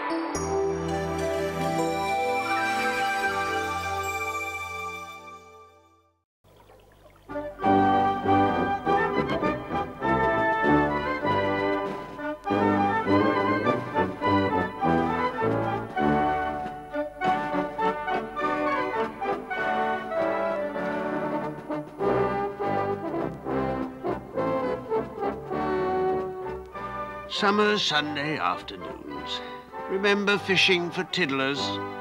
Summer Sunday afternoons. Remember fishing for tiddlers?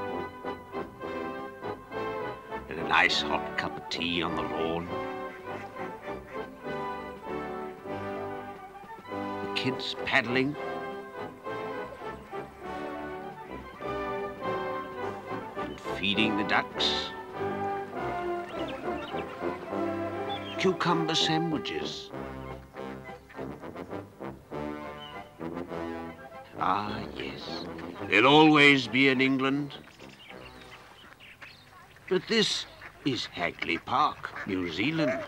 And a nice hot cup of tea on the lawn. The kids paddling. And feeding the ducks. Cucumber sandwiches. Ah, yes, there'll always be an England. But this is Hagley Park, New Zealand.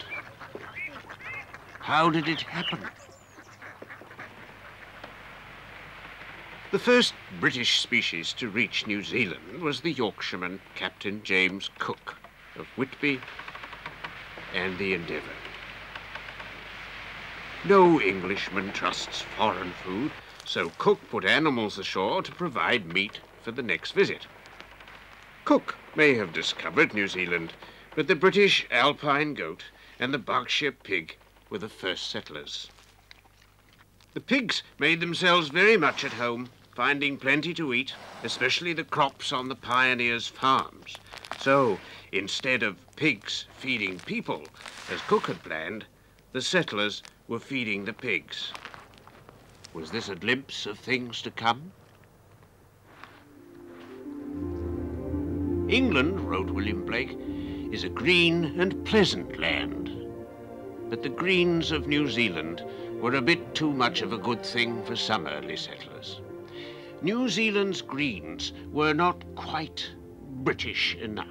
How did it happen? The first British species to reach New Zealand was the Yorkshireman Captain James Cook of Whitby and the Endeavour. No Englishman trusts foreign food, so Cook put animals ashore to provide meat for the next visit. Cook may have discovered New Zealand, but the British alpine goat and the Berkshire pig were the first settlers. The pigs made themselves very much at home, finding plenty to eat, especially the crops on the pioneers' farms. So, instead of pigs feeding people, as Cook had planned, the settlers were feeding the pigs. Was this a glimpse of things to come? England, wrote William Blake, is a green and pleasant land. But the greens of New Zealand were a bit too much of a good thing for some early settlers. New Zealand's greens were not quite British enough.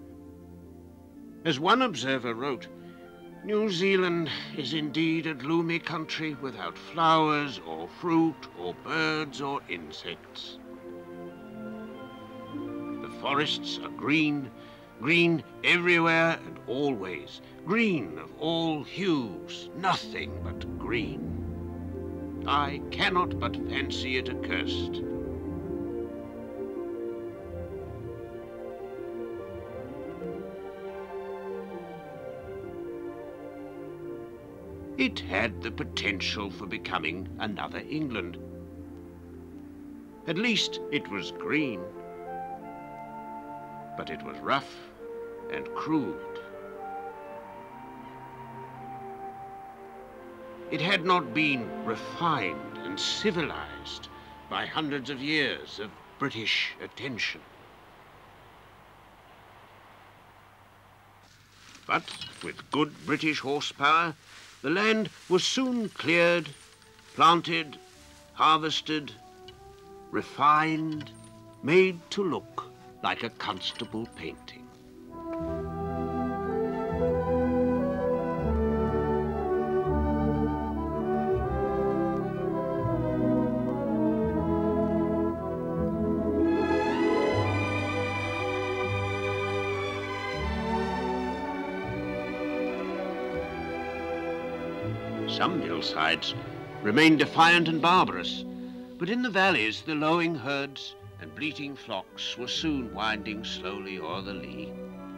As one observer wrote, New Zealand is indeed a gloomy country without flowers or fruit or birds or insects. The forests are green, green everywhere and always, green of all hues, nothing but green. I cannot but fancy it accursed. It had the potential for becoming another England. At least it was green. But it was rough and crude. It had not been refined and civilized by hundreds of years of British attention. But with good British horsepower, the land was soon cleared, planted, harvested, refined, made to look like a Constable painting. Some hillsides remained defiant and barbarous, but in the valleys the lowing herds and bleating flocks were soon winding slowly o'er the lea.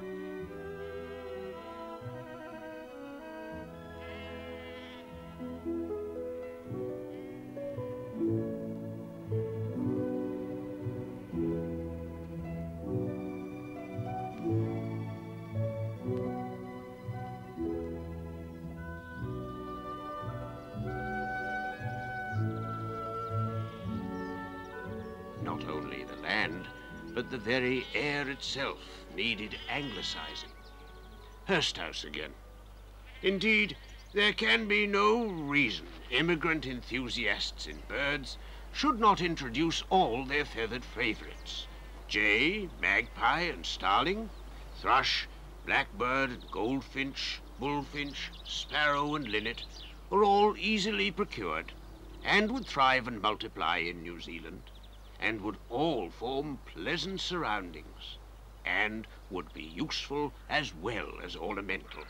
Not only the land, but the very air itself needed anglicizing. Hurst House again. Indeed, there can be no reason immigrant enthusiasts in birds should not introduce all their feathered favorites. Jay, magpie and starling, thrush, blackbird and goldfinch, bullfinch, sparrow and linnet are all easily procured and would thrive and multiply in New Zealand. and would all form pleasant surroundings, and would be useful as well as ornamental.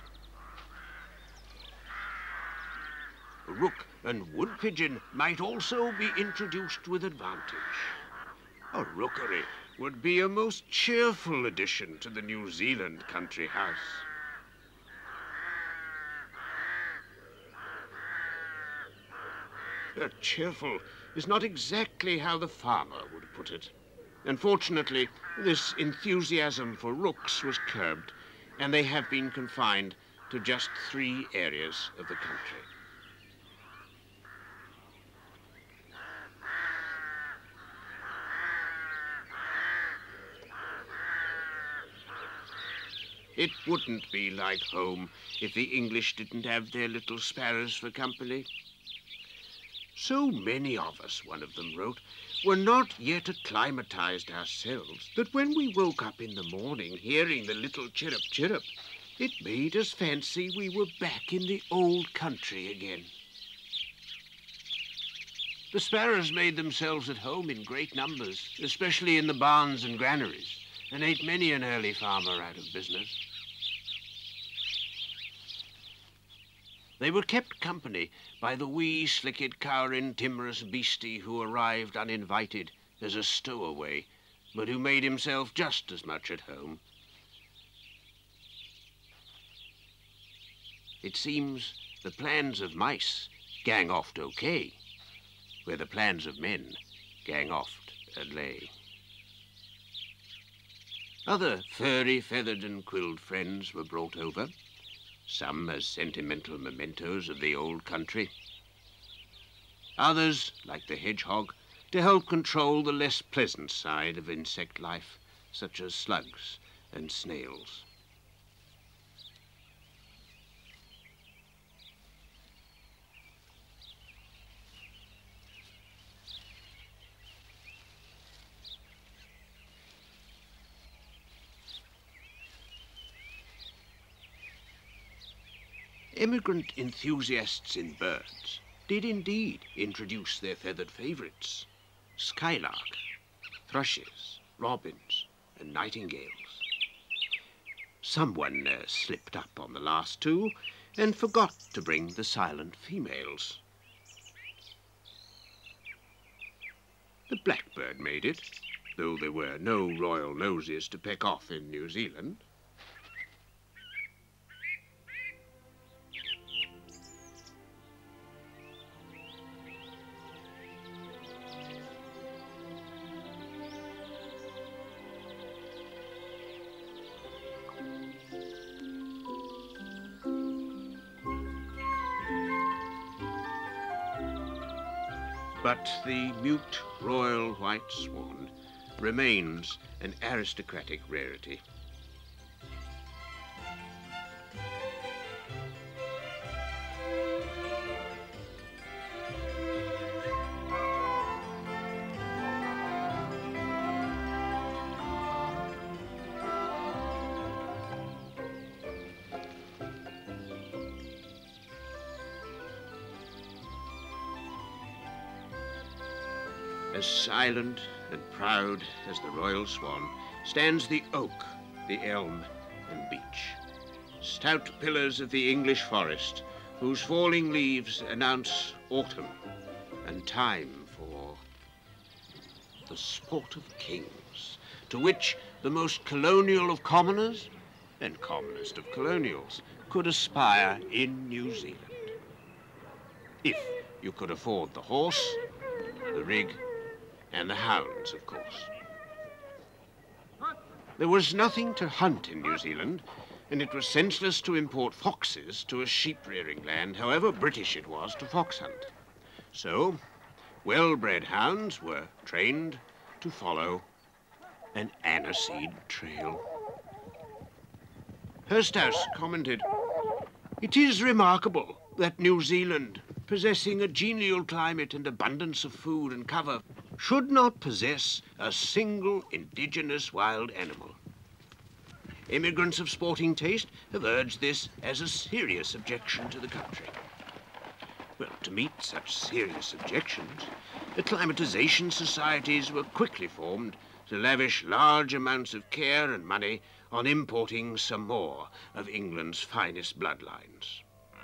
Rook and wood pigeon might also be introduced with advantage. A rookery would be a most cheerful addition to the New Zealand country house. Cheerful is not exactly how the farmer would put it. Unfortunately, this enthusiasm for rooks was curbed, and they have been confined to just 3 areas of the country. It wouldn't be like home if the English didn't have their little sparrows for company. So many of us, one of them wrote, were not yet acclimatized ourselves that when we woke up in the morning hearing the little chirrup chirrup, it made us fancy we were back in the old country again. The sparrows made themselves at home in great numbers, especially in the barns and granaries, and ate many an early farmer out of business. They were kept company by the wee, slicked, cowering, timorous beastie who arrived uninvited as a stowaway, but who made himself just as much at home. It seems the plans of mice gang oft okay, where the plans of men gang oft adlay. Other furry, feathered and quilled friends were brought over, some as sentimental mementos of the old country. Others, like the hedgehog, to help control the less pleasant side of insect life, such as slugs and snails. Immigrant enthusiasts in birds did indeed introduce their feathered favourites, skylark, thrushes, robins and nightingales. Someone slipped up on the last 2 and forgot to bring the silent females. The blackbird made it, though there were no royal noses to peck off in New Zealand. But the mute royal white swan remains an aristocratic rarity. As silent and proud as the royal swan stands the oak, the elm and beech, stout pillars of the English forest whose falling leaves announce autumn and time for the sport of kings, to which the most colonial of commoners and commonest of colonials could aspire in New Zealand. If you could afford the horse, the rig, and the hounds, of course. There was nothing to hunt in New Zealand, and it was senseless to import foxes to a sheep-rearing land, however British it was to fox hunt. So, well-bred hounds were trained to follow an aniseed trail. Hursthouse commented, "It is remarkable that New Zealand, possessing a genial climate and abundance of food and cover, should not possess a single indigenous wild animal. Immigrants of sporting taste have urged this as a serious objection to the country. Well, to meet such serious objections, acclimatization societies were quickly formed to lavish large amounts of care and money on importing some more of England's finest bloodlines.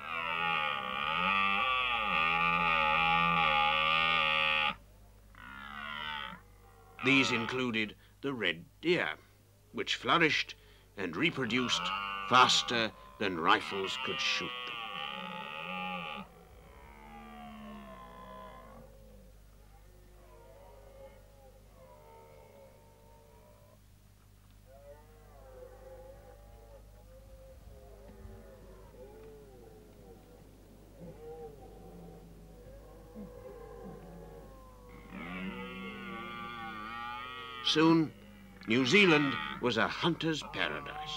These included the red deer, which flourished and reproduced faster than rifles could shoot them. Soon, New Zealand was a hunter's paradise.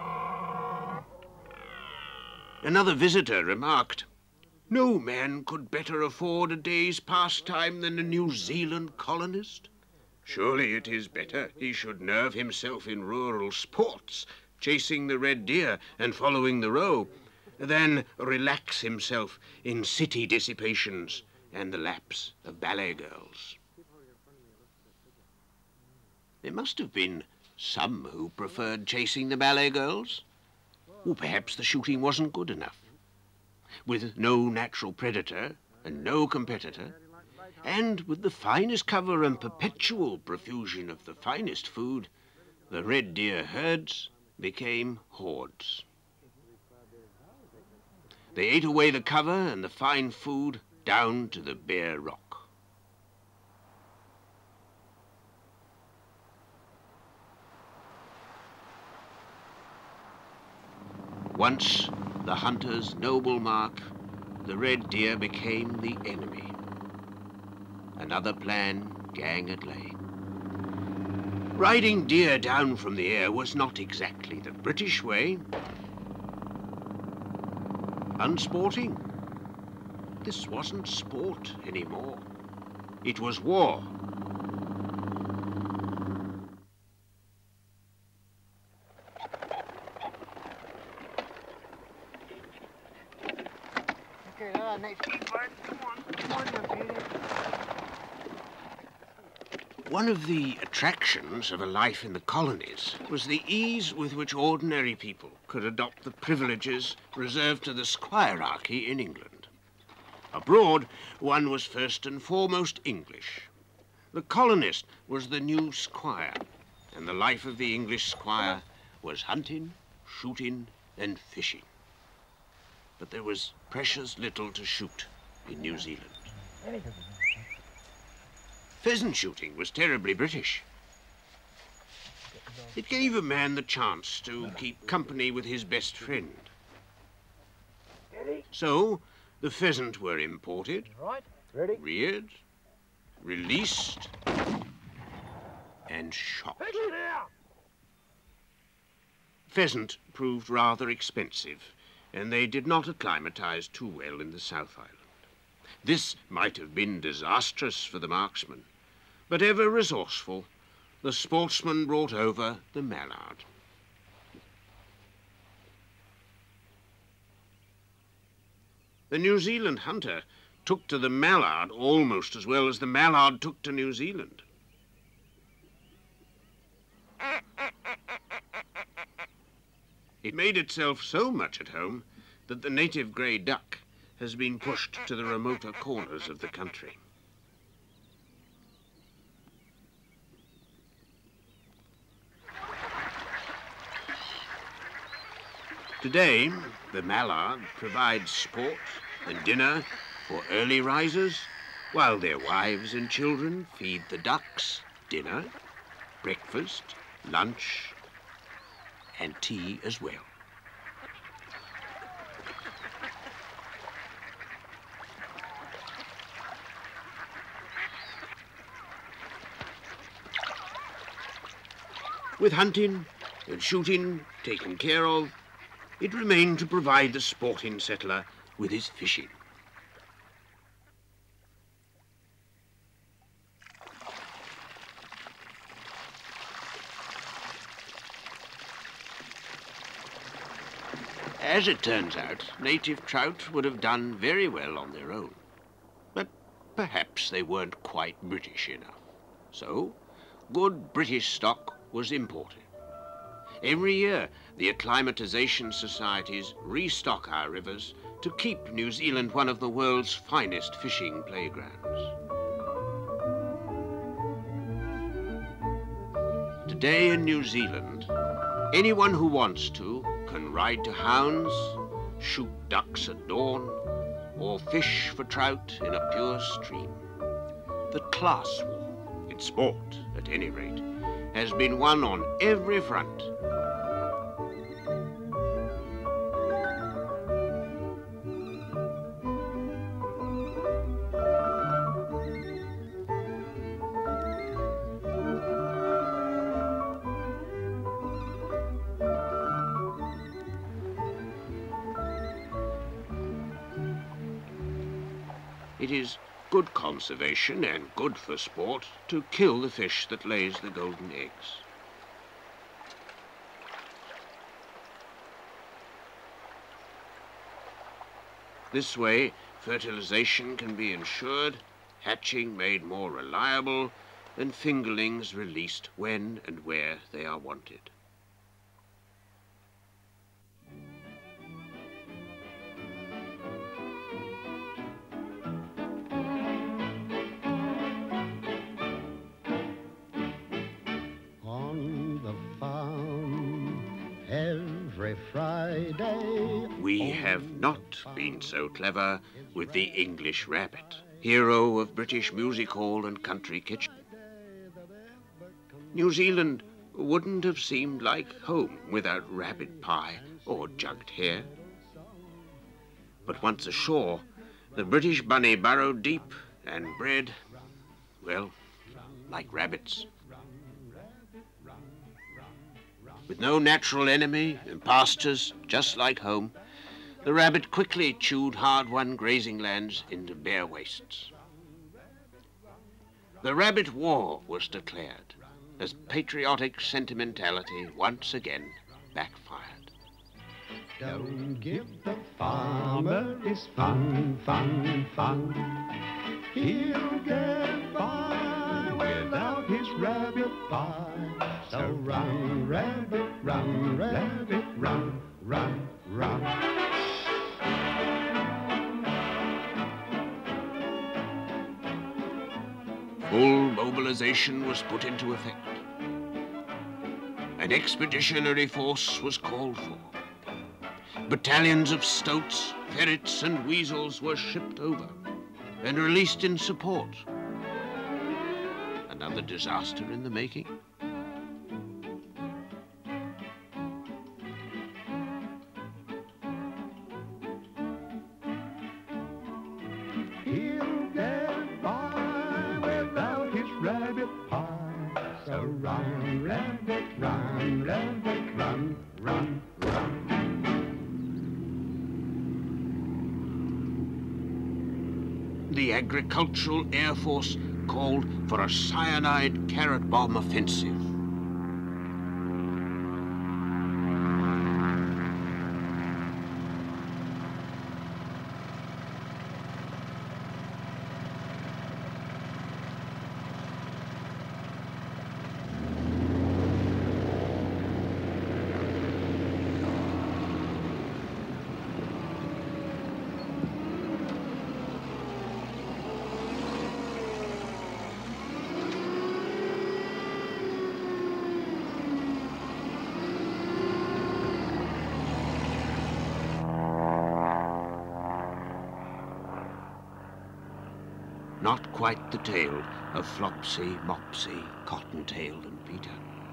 Another visitor remarked, "No man could better afford a day's pastime than a New Zealand colonist. Surely it is better he should nerve himself in rural sports, chasing the red deer and following the roe, than relax himself in city dissipations and the laps of ballet girls." There must have been some who preferred chasing the ballet girls. Or perhaps the shooting wasn't good enough. With no natural predator and no competitor, and with the finest cover and perpetual profusion of the finest food, the red deer herds became hordes. They ate away the cover and the fine food down to the bare rock. Once the hunter's noble mark, the red deer became the enemy. Another plan gang at lay. Riding deer down from the air was not exactly the British way. Unsporting. This wasn't sport anymore. It was war. One of the attractions of a life in the colonies was the ease with which ordinary people could adopt the privileges reserved to the squirearchy in England. Abroad, one was first and foremost English. The colonist was the new squire, and the life of the English squire was hunting, shooting, and fishing. But there was precious little to shoot in New Zealand. Pheasant shooting was terribly British. It gave a man the chance to keep company with his best friend. So, the pheasant were imported, reared, released, and shot. Pheasant proved rather expensive, and they did not acclimatize too well in the South Island. This might have been disastrous for the marksman, but ever resourceful, the sportsman brought over the mallard. The New Zealand hunter took to the mallard almost as well as the mallard took to New Zealand. It made itself so much at home that the native grey duck has been pushed to the remoter corners of the country. Today, the mallard provides sport and dinner for early risers, while their wives and children feed the ducks dinner, breakfast, lunch, and tea as well. With hunting and shooting taken care of, it remained to provide the sporting settler with his fishing. As it turns out, native trout would have done very well on their own. But perhaps they weren't quite British enough. So, good British stock was imported. Every year, the acclimatization societies restock our rivers to keep New Zealand one of the world's finest fishing playgrounds. Today in New Zealand, anyone who wants to can ride to hounds, shoot ducks at dawn, or fish for trout in a pure stream. The class war, in sport at any rate, has been won on every front. It is good conservation and good for sport to kill the fish that lays the golden eggs. This way, fertilization can be ensured, hatching made more reliable, and fingerlings released when and where they are wanted. Friday. We have not been so clever with the English rabbit, hero of British music hall and country kitchen. New Zealand wouldn't have seemed like home without rabbit pie or jugged hare. But once ashore, the British bunny burrowed deep and bred, well, like rabbits. With no natural enemy and pastures just like home, the rabbit quickly chewed hard-won grazing lands into bare wastes. The Rabbit War was declared as patriotic sentimentality once again backfired. Don't give the farmer his fun, fun, fun. He'll get by without his rabbit pie. So run, rabbit, run, rabbit, run, run, run. Full mobilization was put into effect. An expeditionary force was called for. Battalions of stoats, ferrets and weasels were shipped over and released in support. Another disaster in the making. He'll get by without his rabbit pie. So run, rabbit, run, rabbit, run, run, run. The Agricultural Air Force called for a cyanide carrot bomb offensive. Not quite the tale of Flopsy, Mopsy, Cottontail and Peter.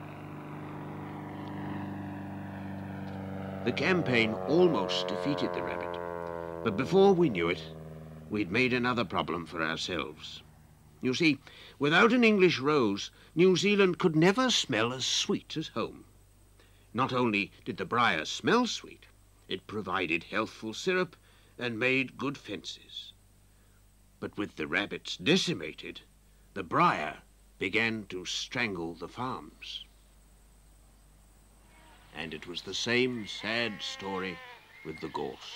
The campaign almost defeated the rabbit, but before we knew it, we'd made another problem for ourselves. You see, without an English rose, New Zealand could never smell as sweet as home. Not only did the briar smell sweet, it provided healthful syrup and made good fences. But with the rabbits decimated, the briar began to strangle the farms. And it was the same sad story with the gorse.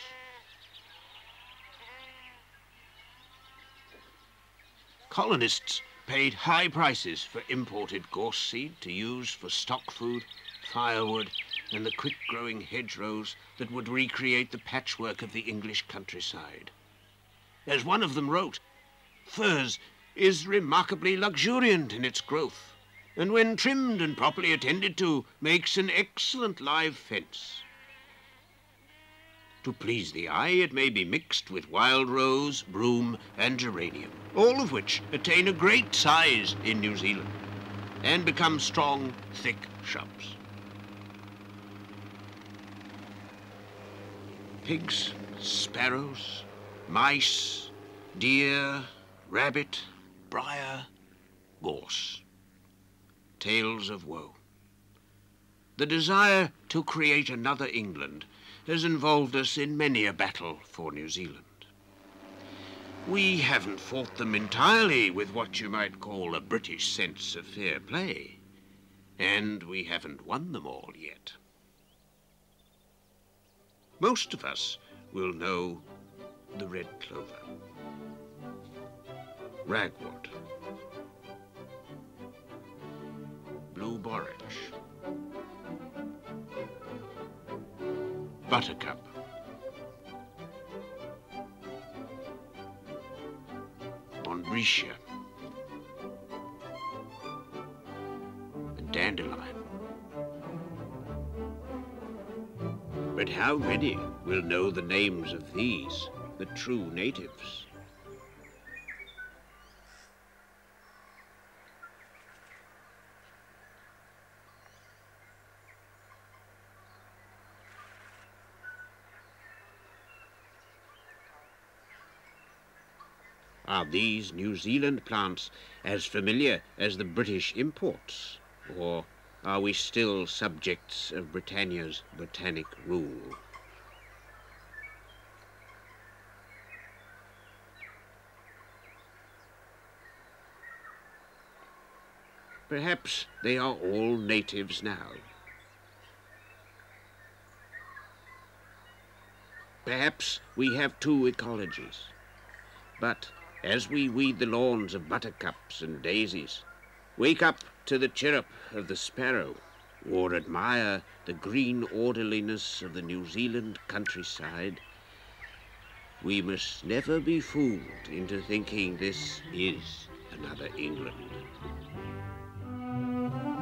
Colonists paid high prices for imported gorse seed to use for stock food, firewood, and the quick-growing hedgerows that would recreate the patchwork of the English countryside. As one of them wrote, "Furze is remarkably luxuriant in its growth, and when trimmed and properly attended to, makes an excellent live fence. To please the eye, it may be mixed with wild rose, broom, and geranium, all of which attain a great size in New Zealand and become strong, thick shrubs. Pigs, sparrows, mice, deer, rabbit, briar, gorse. Tales of woe. The desire to create another England has involved us in many a battle for New Zealand. We haven't fought them entirely with what you might call a British sense of fair play, and we haven't won them all yet. Most of us will know the red clover, ragwort, blue borage, buttercup, onbretia, and dandelion. But how many will know the names of these, the true natives? Are these New Zealand plants as familiar as the British imports, or are we still subjects of Britannia's botanic rule? Perhaps they are all natives now. Perhaps we have two ecologies, but as we weed the lawns of buttercups and daisies, wake up to the chirrup of the sparrow, or admire the green orderliness of the New Zealand countryside, we must never be fooled into thinking this is another England.